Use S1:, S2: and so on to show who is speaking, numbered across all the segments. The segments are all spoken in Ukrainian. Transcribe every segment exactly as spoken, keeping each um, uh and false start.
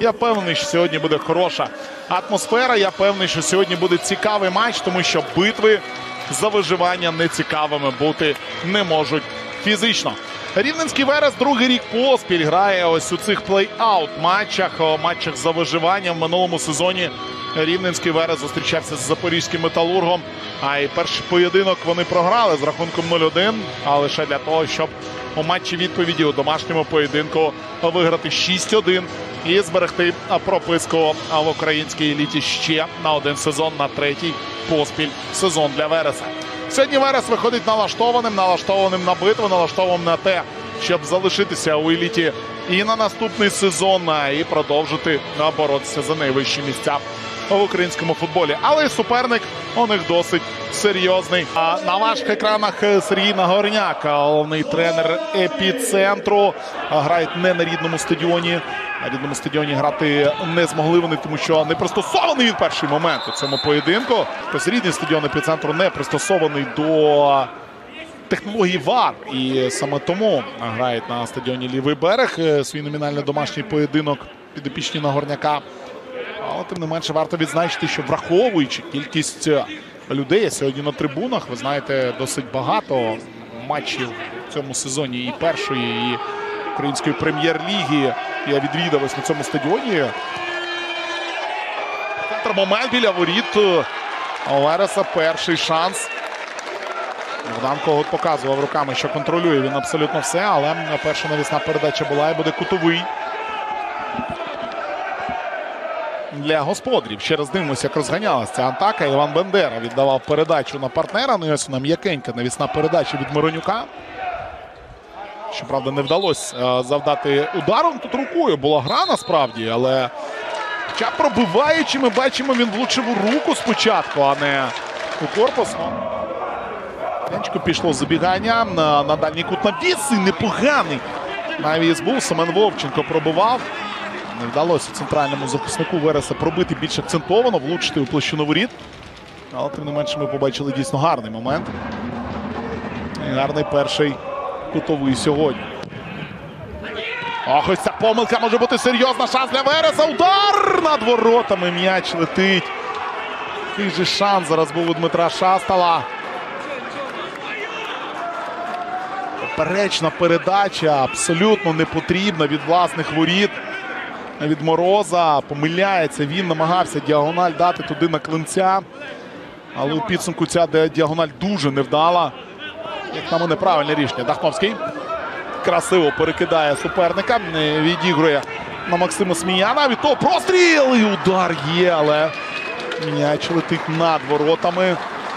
S1: Я впевнений, що сьогодні буде хороша атмосфера. Я впевнений, що сьогодні буде цікавий матч, тому що битви за виживання нецікавими бути не можуть фізично. Рівненський Верес другий рік поспіль грає ось у цих плей-аут матчах, матчах за виживання. В минулому сезоні Рівненський Верес зустрічався з Запорізьким Металургом. А і перший поєдинок вони програли з рахунком нуль один, а лише для того, щоб у матчі відповіді у домашньому поєдинку виграти шість один і зберегти прописку в українській еліті ще на один сезон, на третій поспіль сезон для Вереса. Сьогодні Верес виходить налаштованим, налаштованим на битву, налаштованим на те, щоб залишитися у еліті і на наступний сезон, і продовжити боротися за найвищі місця в українському футболі. Але суперник у них досить серйозний. А на ваших екранах Сергій Нагорняк, головний тренер Епіцентру. Грають не на рідному стадіоні. На рідному стадіоні грати не змогли вони, тому що не пристосований він перший момент у цьому поєдинку. Тобто рідний стадіон Епіцентру не пристосований до технології ВАР. І саме тому грають на стадіоні Лівий берег свій номінальний домашній поєдинок підопічні Нагорняка. Але тим не менше варто відзначити, що враховуючи кількість людей сьогодні на трибунах, ви знаєте, досить багато матчів в цьому сезоні і першої, і української прем'єр-ліги. Я відвідав ось на цьому стадіоні. Центр момент біля воріт Вереса. Перший шанс. Богдан Когут показував руками, що контролює він абсолютно все, але перша навісна передача була і буде кутовий для господарів. Ще раз дивимося, як розганялася ця атака. Іван Бендера віддавав передачу на партнера. Ну і ось вона м'якенька навісна передача від Миронюка. Щоправда, не вдалося завдати ударом. Тут рукою була гра насправді, але хоча пробиваючи, ми бачимо, він влучив у руку спочатку, а не у корпус. Янчко пішло забігання на, на дальній кут навіс. І непоганий навіс був. Семен Вовченко пробивав. Не вдалося центральному захиснику Вереса пробити більш акцентовано, влучити у площину воріт. Але тим не менше ми побачили дійсно гарний момент. І гарний перший кутовий сьогодні. Ох, ось ця помилка може бути серйозна. Шанс для Вереса. Удар над воротами. М'яч летить. Який же шанс зараз був у Дмитра Шастала. Поперечна передача. Абсолютно не потрібна від власних воріт. Від Мороза. Помиляється. Він намагався діагональ дати туди на Климця. Але у підсумку ця діагональ дуже невдала. Як на мене, правильне рішення. Дахновський красиво перекидає суперника. Відігрує на Максима Сміяна. Від того простріл! І удар є, але м'яч летить над воротами.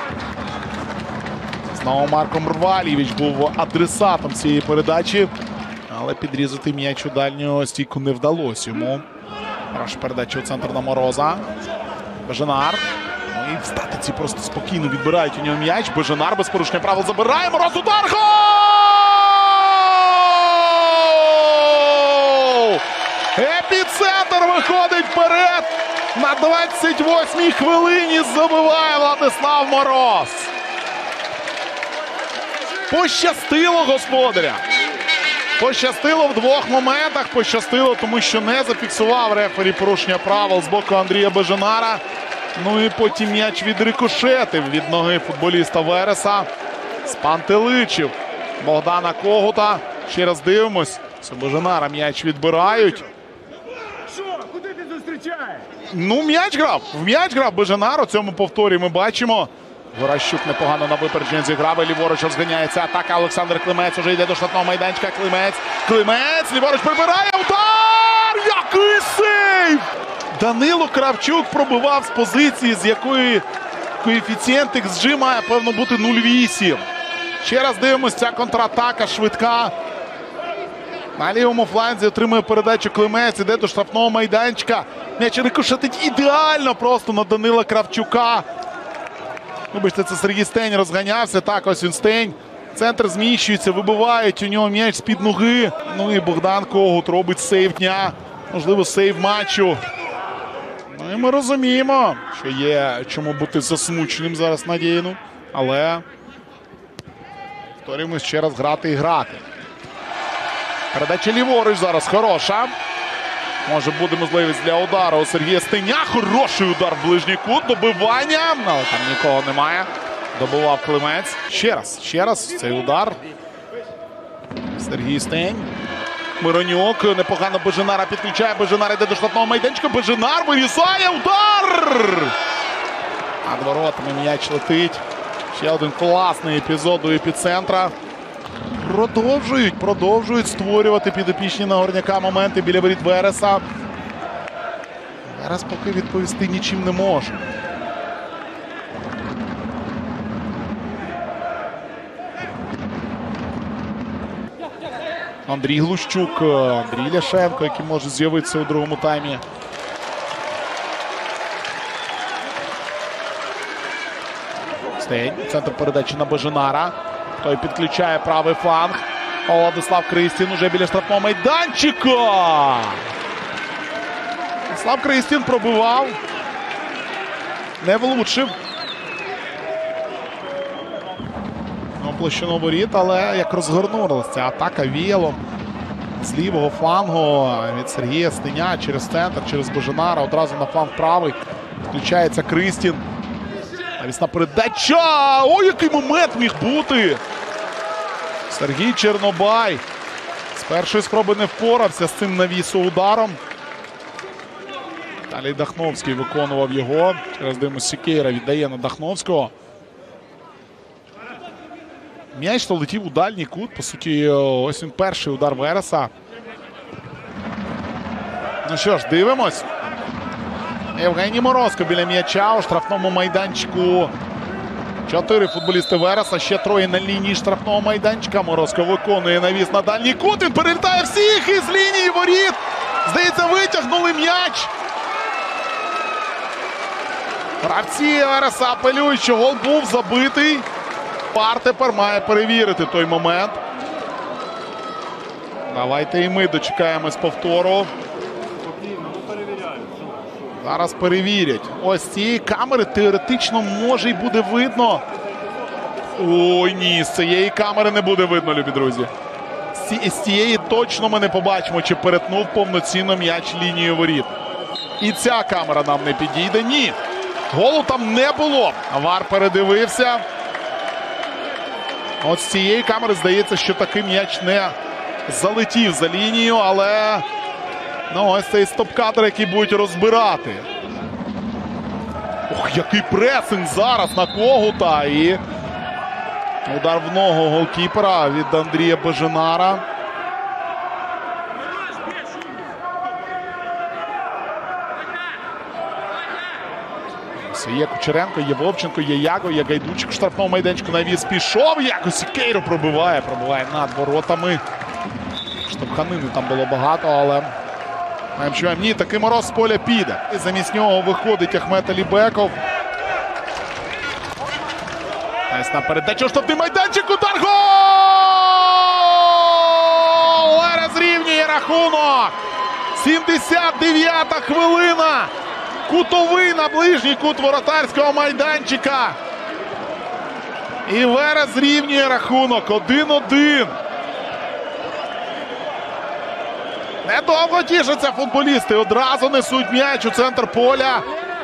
S1: Знову Марко Мрвалєвич був адресатом цієї передачі. Але підрізати м'яч у дальню стійку не вдалося йому. Хороша передача у центр на Мороза. Беженар. Ну і в статиці просто спокійно відбирають у нього м'яч. Беженар без порушення правил забирає. Мороз, удар! Гол! Епіцентр виходить вперед. На двадцять восьмій хвилині забиває Владислав Мороз. Пощастило господаря. Пощастило в двох моментах. Пощастило, тому що не зафіксував рефері порушення правил з боку Андрія Беженара. Ну і потім м'яч відрикошетив від ноги футболіста Вереса. Спантеличив Богдана Когута. Ще раз дивимось. Це Беженара м'яч відбирають.
S2: Що? Куди ти зустрічаєш?
S1: Ну, м'яч грав. В м'яч грав Беженар. У цьому повторі ми бачимо. Горощук непогано на випередження зіграв. Ліворуч розганяється атака. Олександр Климець уже йде до штатного майданчика. Климець. Климець. Ліворуч прибирає. Удар! Який сейв! Данило Кравчук пробивав з позиції, з якої коефіцієнт ікс джі має, певно, бути нуль вісім. Ще раз дивимося, ця контратака швидка. На лівому фланзі отримує передачу Климець, іде до штрафного майданчика. М'яч рикошетить ідеально просто на Данила Кравчука. Вибачте, це Сергій Стень розганявся. Так, ось він Стень. Центр зміщується, вибивають у нього м'яч з-під ноги. Ну і Богдан Когут робить сейв дня. Можливо, сейв матчу. Ну і ми розуміємо, що є чому бути засмученим зараз Надіїну. Але повторюємо ще раз грати і грати. Передача ліворуч зараз хороша. Може буде можливість для удару у Сергія Стеня. Хороший удар в ближній кут. Добивання. Але там нікого немає. Добивав Климець. Ще раз. Ще раз цей удар. Сергій Стень. Миронюк. Непогано Беженара підключає. Беженар йде до штрафного майданчика. Беженар вирізає. Удар! Над воротами м'яч летить. Ще один класний епізод у епіцентра. Продовжують, продовжують створювати підопічні Нагорняка моменти біля воріт Вереса. Верес поки відповісти нічим не може. Андрій Глущук, Андрій Ляшенко, який може з'явитися у другому таймі. Стень. Центр передачі на Беженара. Той підключає правий фланг. Владислав Кристін уже біля штрафного майданчика. Владислав Кристін пробивав. Не влучив. Ну, площину воріт, але як розгорнулася ця атака віялом з лівого флангу від Сергія Стеня через центр, через Беженара. Одразу на фланг правий. Включається Кристін. Навісна передача! Ой, який момент міг бути! Сергій Чернобай з першої спроби не впорався з цим навісо-ударом. Далі Дахновський виконував його. Через Диму Сікейра віддає на Дахновського. М'яч то летів у дальній кут. По суті, ось він перший удар Вереса. Ну що ж, дивимось. Євгеній Морозко біля м'яча у штрафному майданчику. Чотири футболісти Вереса, ще троє на лінії штрафного майданчика. Морозко виконує навіс на дальній кут. Він перелітає всіх із лінії воріт. Здається, витягнули м'яч. Гравці Вереса апелюють, що гол був забитий. Пар тепер має перевірити той момент. Давайте і ми дочекаємось повтору. Зараз перевірять. Ось з цієї камери теоретично може й буде видно. Ой, ні, з цієї камери не буде видно, любі друзі. З цієї точно ми не побачимо, чи перетнув повноцінно м'яч лінію воріт. І ця камера нам не підійде. Ні. Голу там не було. Вар передивився. От з цієї камери здається, що такий м'яч не залетів за лінію, але... Ну, ось цей стоп-кадр, який будуть розбирати. Ох, який пресинг зараз на Когута. І удар в ногу голкіпера від Андрія Беженара. Ось є Кучеренко, є Вовченко, є Яго, є Гайдучик в штрафному майданчику. Навіс пішов. Якось Сікейро пробиває, пробиває над воротами. Штовханини там було багато, але... Ні, такий Мороз з поля піде. І замість нього виходить Ахмет Алібеков. Ось на передачу штрафний майданчик. Удар! Гол! Верес рівнює рахунок. сімдесят дев'ята хвилина. Кутовий на ближній кут воротарського майданчика. І Верес рівнює рахунок. один-один. Недовго тішаться футболісти. Одразу несуть м'яч у центр поля.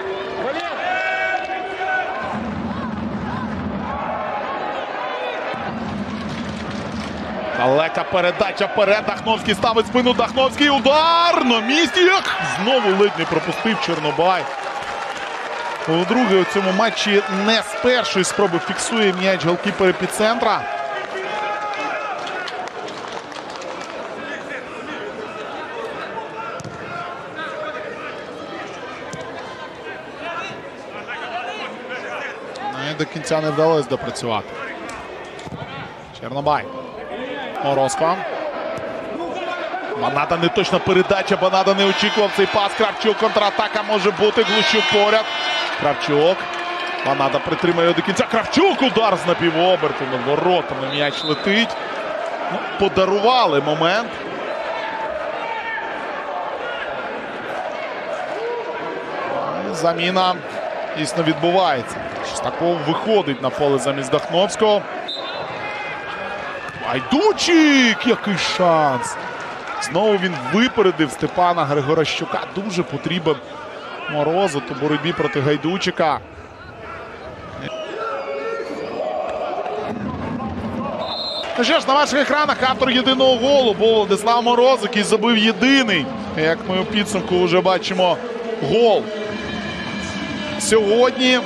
S1: Далека передача вперед. Дахновський ставить спину. Дахновський удар на місці. Знову ледь не пропустив Чернобай. Вдруге у цьому матчі не з першої спроби фіксує м'яч голкіпер епіцентра. До кінця не вдалося допрацювати. Чернобай. Морозко. Банада не точна передача. Банада не очікував цей пас. Кравчук. Контратака може бути. Глущук поряд. Кравчук. Банада притримає до кінця. Кравчук. Удар з напівоберту. Над воротами м'яч летить. Ну, подарували момент. Заміна дійсно відбувається. Шестаков виходить на поле замість Дахновського. Гайдучик! Який шанс! Знову він випередив Степана Григорощука. Дуже потрібен Морозов у боротьбі проти Гайдучика. Ну що ж, на ваших екранах автор єдиного голу був Владислав Морозов, який забив єдиний, як ми у підсумку вже бачимо, гол. Сьогодні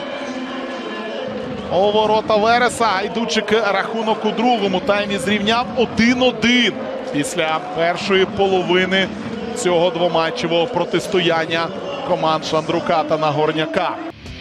S1: у ворота Вереса Гайдучик рахунок у другому таймі зрівняв один-один після першої половини цього двоматчевого протистояння команд Шандрука та Нагорняка.